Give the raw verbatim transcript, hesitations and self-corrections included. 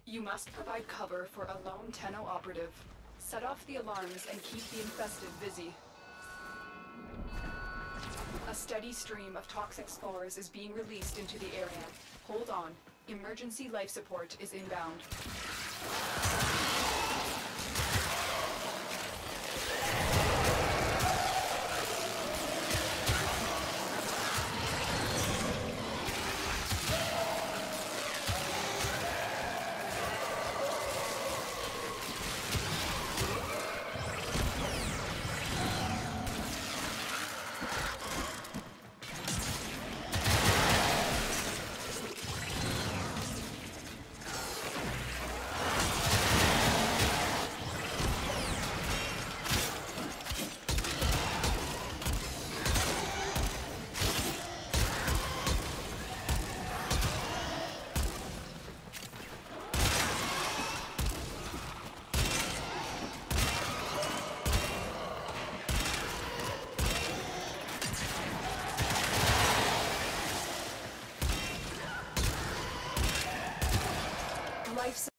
You must provide cover for a lone Tenno operative. Set off the alarms and keep the infested busy. A steady stream of toxic spores is being released into the area. Hold on. Emergency life support is inbound.